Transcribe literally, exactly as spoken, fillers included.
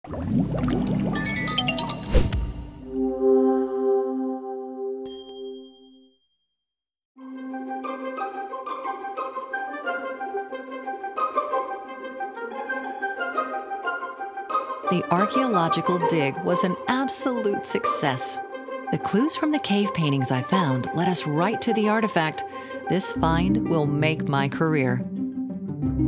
The archaeological dig was an absolute success. The clues from the cave paintings I found led us right to the artifact. This find will make my career.